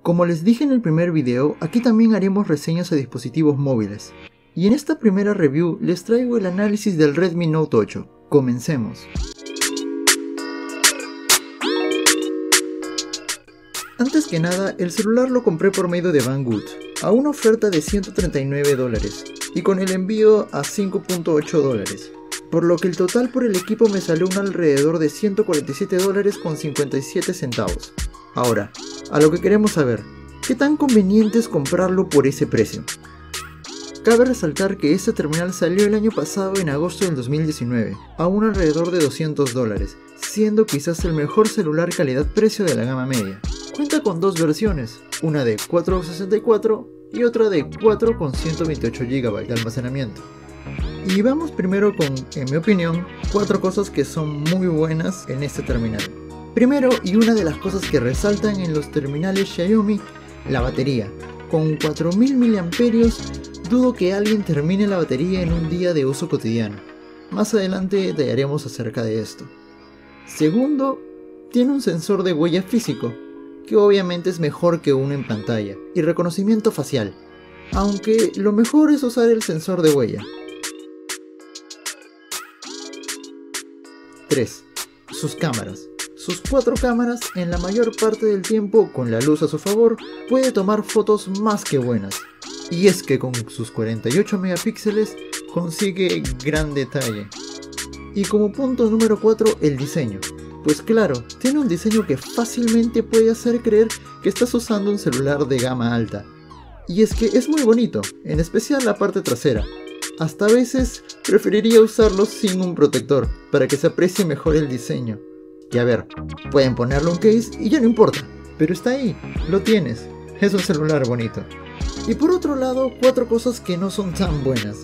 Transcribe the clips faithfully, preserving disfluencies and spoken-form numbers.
Como les dije en el primer video, aquí también haremos reseñas a dispositivos móviles. Y en esta primera review les traigo el análisis del Redmi Note ocho. Comencemos. Antes que nada, el celular lo compré por medio de Banggood, a una oferta de ciento treinta y nueve dólares, y con el envío a cinco punto ocho dólares. Por lo que el total por el equipo me salió un alrededor de ciento cuarenta y siete dólares con cincuenta y siete centavos. Ahora, a lo que queremos saber, ¿qué tan conveniente es comprarlo por ese precio? Cabe resaltar que este terminal salió el año pasado en agosto del dos mil diecinueve, a un alrededor de doscientos dólares, siendo quizás el mejor celular calidad-precio de la gama media. Cuenta con dos versiones, una de cuatro con sesenta y cuatro y otra de cuatro con ciento veintiocho gigabytes de almacenamiento. Y vamos primero con, en mi opinión, cuatro cosas que son muy buenas en este terminal. Primero, y una de las cosas que resaltan en los terminales Xiaomi, la batería. Con cuatro mil miliamperios hora, dudo que alguien termine la batería en un día de uso cotidiano. Más adelante detallaremos acerca de esto. Segundo, tiene un sensor de huella físico, que obviamente es mejor que uno en pantalla, y reconocimiento facial, aunque lo mejor es usar el sensor de huella. tres. Sus cámaras. Sus cuatro cámaras, en la mayor parte del tiempo con la luz a su favor, puede tomar fotos más que buenas. Y es que con sus cuarenta y ocho megapíxeles consigue gran detalle. Y como punto número cuatro, el diseño. Pues claro, tiene un diseño que fácilmente puede hacer creer que estás usando un celular de gama alta. Y es que es muy bonito, en especial la parte trasera. Hasta a veces preferiría usarlo sin un protector, para que se aprecie mejor el diseño. Y a ver, pueden ponerle un case y ya no importa, pero está ahí, lo tienes, es un celular bonito. Y por otro lado, cuatro cosas que no son tan buenas.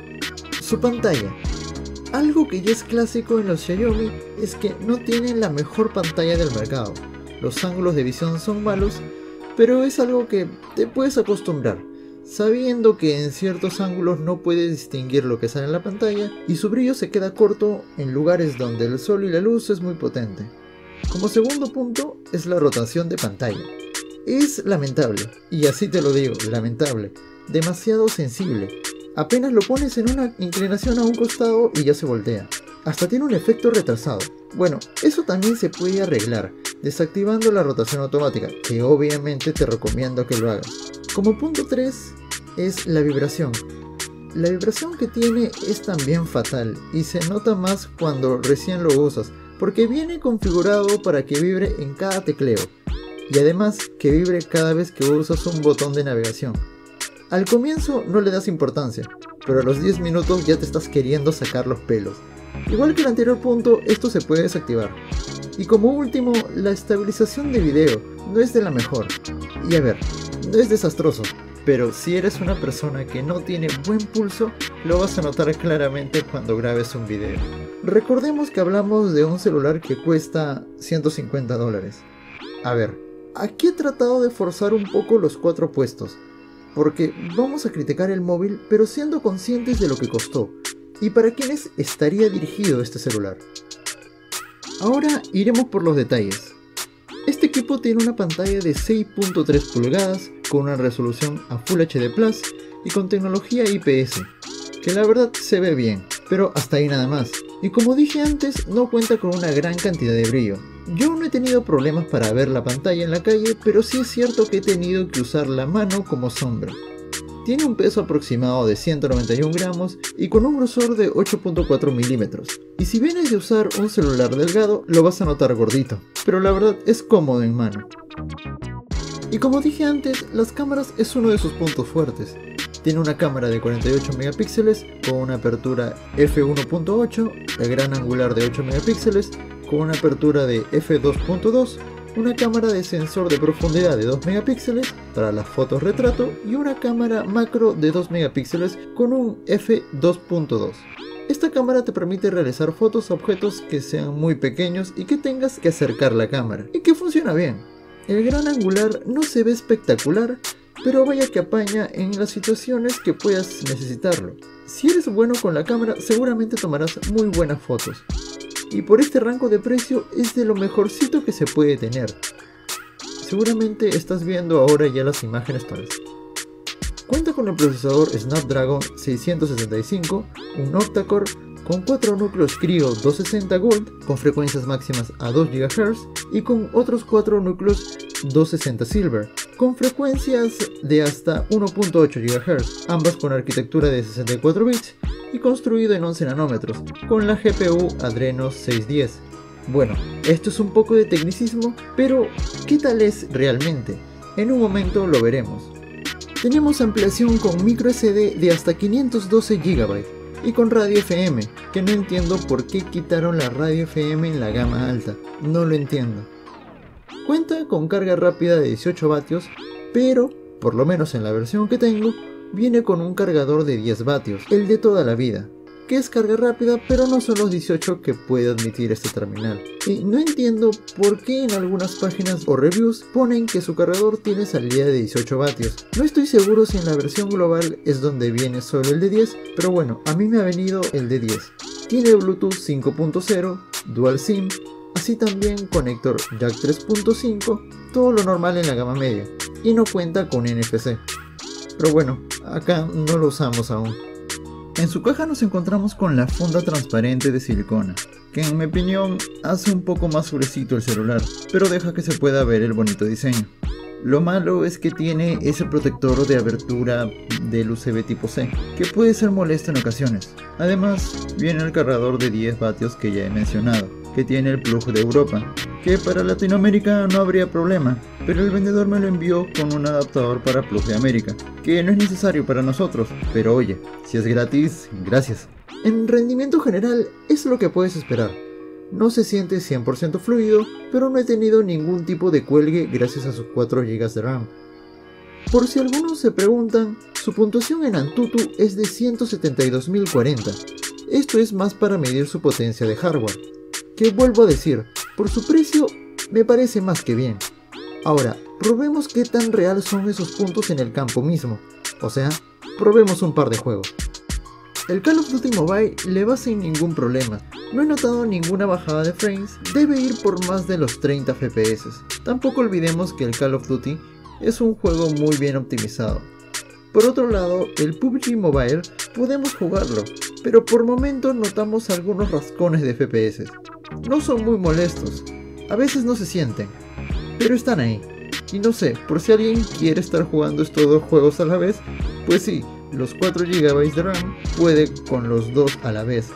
Su pantalla. Algo que ya es clásico en los Xiaomi es que no tienen la mejor pantalla del mercado. Los ángulos de visión son malos, pero es algo que te puedes acostumbrar, sabiendo que en ciertos ángulos no puedes distinguir lo que sale en la pantalla y su brillo se queda corto en lugares donde el sol y la luz es muy potente. Como segundo punto es la rotación de pantalla. Es lamentable, y así te lo digo, lamentable, demasiado sensible. Apenas lo pones en una inclinación a un costado y ya se voltea. Hasta tiene un efecto retrasado. Bueno, eso también se puede arreglar, desactivando la rotación automática, que obviamente te recomiendo que lo hagas. Como punto tres es la vibración. La vibración que tiene es también fatal y se nota más cuando recién lo usas, porque viene configurado para que vibre en cada tecleo y además que vibre cada vez que usas un botón de navegación. Al comienzo no le das importancia, pero a los diez minutos ya te estás queriendo sacar los pelos. Igual que el anterior punto, esto se puede desactivar. Y como último, la estabilización de video no es de la mejor. Y a ver, no es desastroso, pero si eres una persona que no tiene buen pulso, lo vas a notar claramente cuando grabes un video. Recordemos que hablamos de un celular que cuesta ciento cincuenta dólares. A ver, aquí he tratado de forzar un poco los cuatro puestos, porque vamos a criticar el móvil, pero siendo conscientes de lo que costó, y para quiénes estaría dirigido este celular. Ahora iremos por los detalles. Este equipo tiene una pantalla de seis punto tres pulgadas, con una resolución a Full H D plus y con tecnología I P S, que la verdad se ve bien, pero hasta ahí nada más. Y como dije antes, no cuenta con una gran cantidad de brillo. Yo no he tenido problemas para ver la pantalla en la calle, pero sí es cierto que he tenido que usar la mano como sombra. Tiene un peso aproximado de ciento noventa y un gramos y con un grosor de ocho punto cuatro milímetros. Y si vienes de usar un celular delgado, lo vas a notar gordito, pero la verdad es cómodo en mano. Y como dije antes, las cámaras es uno de sus puntos fuertes. Tiene una cámara de cuarenta y ocho megapíxeles con una apertura efe uno punto ocho, el gran angular de ocho megapíxeles con una apertura de efe dos punto dos, una cámara de sensor de profundidad de dos megapíxeles para las fotos retrato y una cámara macro de dos megapíxeles con un efe dos punto dos. Esta cámara te permite realizar fotos a objetos que sean muy pequeños y que tengas que acercar la cámara, y que funciona bien. El gran angular no se ve espectacular, pero vaya que apaña en las situaciones que puedas necesitarlo. Si eres bueno con la cámara, seguramente tomarás muy buenas fotos. Y por este rango de precio es de lo mejorcito que se puede tener. seguramente estás viendo ahora ya las imágenes todas. Cuenta con el procesador Snapdragon seiscientos sesenta y cinco, un octa-core con cuatro núcleos Creo doscientos sesenta Gold con frecuencias máximas a dos gigahertz y con otros cuatro núcleos doscientos sesenta Silver con frecuencias de hasta uno punto ocho gigahertz, ambas con arquitectura de sesenta y cuatro bits y construido en once nanómetros con la G P U Adreno seiscientos diez. Bueno, esto es un poco de tecnicismo, pero ¿qué tal es realmente? En un momento lo veremos. Tenemos ampliación con micro S D de hasta quinientos doce gigabytes y con radio F M, que no entiendo por qué quitaron la radio F M en la gama alta, no lo entiendo. Cuenta con carga rápida de dieciocho vatios, pero, por lo menos en la versión que tengo, viene con un cargador de diez vatios, el de toda la vida, que es carga rápida, pero no son los dieciocho que puede admitir este terminal. Y no entiendo por qué en algunas páginas o reviews ponen que su cargador tiene salida de dieciocho vatios. No estoy seguro si en la versión global es donde viene solo el de diez, pero bueno, a mí me ha venido el de diez. Tiene Bluetooth cinco punto cero, Dual SIM, así también conector jack tres punto cinco, todo lo normal en la gama media, y no cuenta con N F C. Pero bueno, acá no lo usamos aún. En su caja nos encontramos con la funda transparente de silicona, que en mi opinión hace un poco más gruesito el celular, pero deja que se pueda ver el bonito diseño. Lo malo es que tiene ese protector de abertura del U S B tipo C, que puede ser molesto en ocasiones. Además, viene el cargador de diez vatios que ya he mencionado, que tiene el plug de Europa, que para Latinoamérica no habría problema, pero el vendedor me lo envió con un adaptador para plug de América, que no es necesario para nosotros, pero oye, si es gratis, gracias. En rendimiento general es lo que puedes esperar. No se siente cien por ciento fluido, pero no he tenido ningún tipo de cuelgue gracias a sus cuatro gigas de RAM. Por si algunos se preguntan, su puntuación en Antutu es de ciento setenta y dos mil cuarenta. Esto es más para medir su potencia de hardware, que vuelvo a decir, por su precio me parece más que bien. Ahora, probemos qué tan real son esos puntos en el campo mismo, o sea, probemos un par de juegos. El Call of Duty Mobile le va sin ningún problema, no he notado ninguna bajada de frames, debe ir por más de los treinta F P S. Tampoco olvidemos que el Call of Duty es un juego muy bien optimizado. Por otro lado, el P U B G Mobile podemos jugarlo, pero por momentos notamos algunos rascones de F P S. No son muy molestos, a veces no se sienten, pero están ahí. Y no sé, por si alguien quiere estar jugando estos dos juegos a la vez, pues sí, los cuatro gigabytes de RAM puede con los dos a la vez.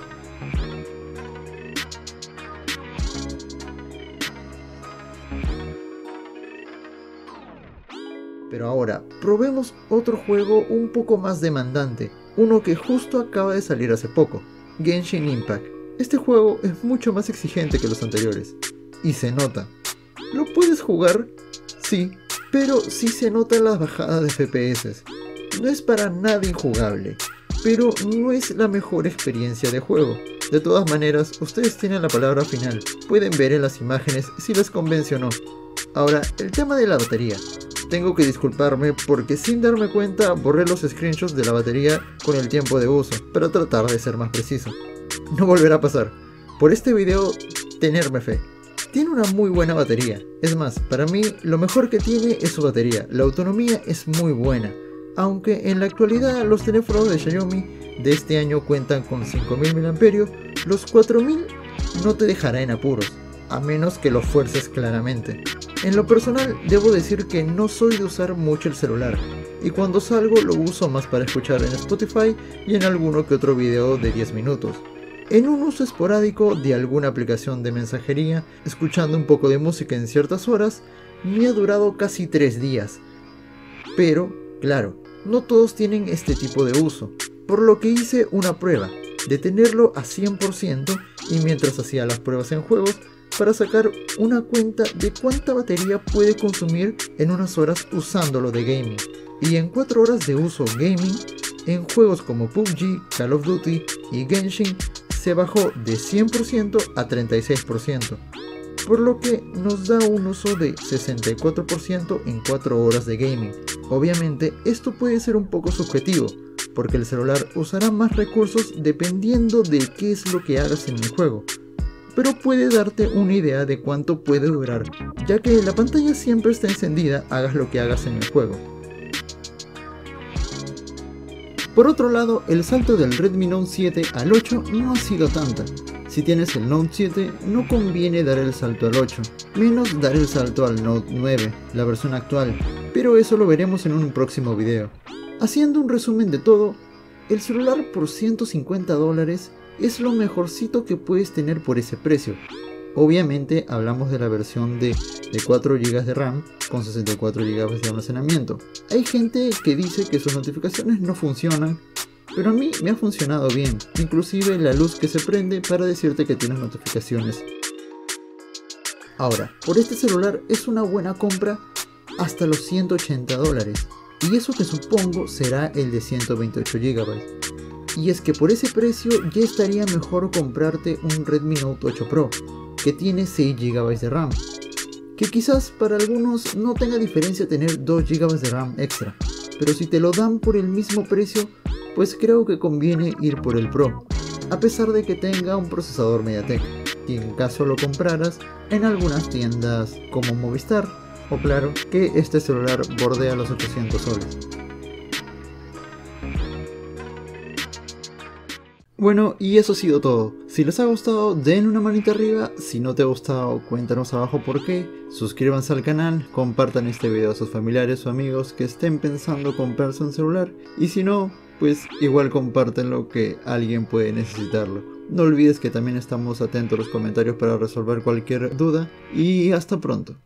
Pero ahora, probemos otro juego un poco más demandante, uno que justo acaba de salir hace poco, Genshin Impact. Este juego es mucho más exigente que los anteriores, y se nota. ¿Lo puedes jugar? Sí, pero sí se notan las bajadas de F P S. No es para nada injugable, pero no es la mejor experiencia de juego. De todas maneras, ustedes tienen la palabra final, pueden ver en las imágenes si les convence o no. Ahora, el tema de la batería. Tengo que disculparme porque sin darme cuenta borré los screenshots de la batería con el tiempo de uso, para tratar de ser más preciso. No volverá a pasar. Por este video, tenerme fe. Tiene una muy buena batería. Es más, para mí lo mejor que tiene es su batería. La autonomía es muy buena. Aunque en la actualidad los teléfonos de Xiaomi de este año cuentan con cinco mil miliamperios hora, los cuatro mil no te dejará en apuros, a menos que lo fuerces claramente. En lo personal debo decir que no soy de usar mucho el celular, y cuando salgo lo uso más para escuchar en Spotify y en alguno que otro video de diez minutos. En un uso esporádico de alguna aplicación de mensajería, escuchando un poco de música en ciertas horas, me ha durado casi tres días. Pero, claro, no todos tienen este tipo de uso, por lo que hice una prueba de tenerlo a cien por ciento y mientras hacía las pruebas en juegos para sacar una cuenta de cuánta batería puede consumir en unas horas usándolo de gaming. Y en cuatro horas de uso gaming, en juegos como P U B G, Call of Duty y Genshin se bajó de cien por ciento a treinta y seis por ciento, por lo que nos da un uso de sesenta y cuatro por ciento en cuatro horas de gaming. Obviamente esto puede ser un poco subjetivo, porque el celular usará más recursos dependiendo de qué es lo que hagas en el juego. pero puede darte una idea de cuánto puede durar, ya que la pantalla siempre está encendida hagas lo que hagas en el juego. Por otro lado, el salto del Redmi Note siete al ocho no ha sido tanta. Si tienes el Note siete, no conviene dar el salto al ocho, menos dar el salto al Note nueve, la versión actual, pero eso lo veremos en un próximo video. Haciendo un resumen de todo, el celular por ciento cincuenta dólares es lo mejorcito que puedes tener por ese precio. Obviamente hablamos de la versión de, de cuatro gigas de RAM con sesenta y cuatro gigas de almacenamiento. Hay gente que dice que sus notificaciones no funcionan, pero a mí me ha funcionado bien, inclusive la luz que se prende para decirte que tienes notificaciones. Ahora, por este celular es una buena compra hasta los ciento ochenta dólares, y eso que supongo será el de ciento veintiocho gigas. Y es que por ese precio ya estaría mejor comprarte un Redmi Note ocho Pro, que tiene seis gigas de RAM, que quizás para algunos no tenga diferencia tener dos gigas de RAM extra, pero si te lo dan por el mismo precio, pues creo que conviene ir por el Pro, a pesar de que tenga un procesador MediaTek, y en caso lo compraras en algunas tiendas como Movistar, o claro, que este celular bordea los ochocientos soles. Bueno, y eso ha sido todo. Si les ha gustado, den una manita arriba. Si no te ha gustado, cuéntanos abajo por qué. Suscríbanse al canal, compartan este video a sus familiares o amigos que estén pensando comprarse un celular. Y si no, pues igual compártenlo, que alguien puede necesitarlo. No olvides que también estamos atentos a los comentarios para resolver cualquier duda. Y hasta pronto.